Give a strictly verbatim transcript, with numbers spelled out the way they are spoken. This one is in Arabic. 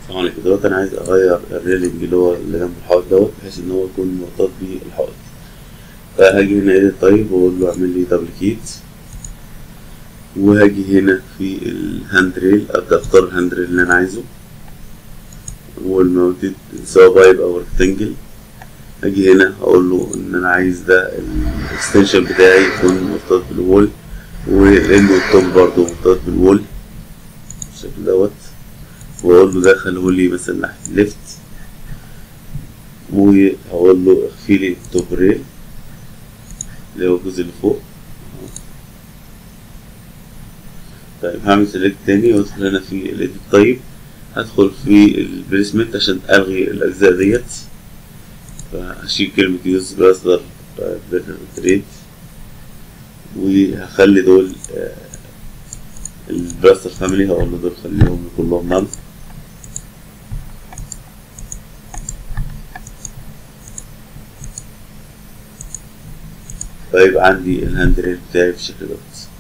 السلام عليكم. دلوقتي انا عايز اغير الريلينج اللي هو اللي جنب الحائط دوت بحيث ان هو يكون مرتبط بالحائط. فهاجي هنا edit طيب واقول له اعمل لي دبليكيت، وهاجي هنا في الهاند ريل ابدا اختار الهاند ريل اللي انا عايزه والماونتد سواء بايب او ريكتانجل. هاجي هنا اقول له ان انا عايز ده الاكستنشن بتاعي يكون مرتبط بالوول، والإند والتوب برضه مرتبط بالوول بالشكل دوت، واقول له ده خليهولي مثلا ناحية ليفت، وهقول له اخفي لي التوب ريل اللي هو الجزء اللي فوق. طيب هعمل سيلكت تاني وادخل هنا في الايديت. طيب هدخل في البليسمنت عشان الغي الاجزاء ديت، فهشيل كلمة يوز براستر تريد وهخلي دول البراستر فاميلي، هقول له دول خليهم كلهم نل. فيبقى عندي الهاند ريل بتاعي بالشكل دوت.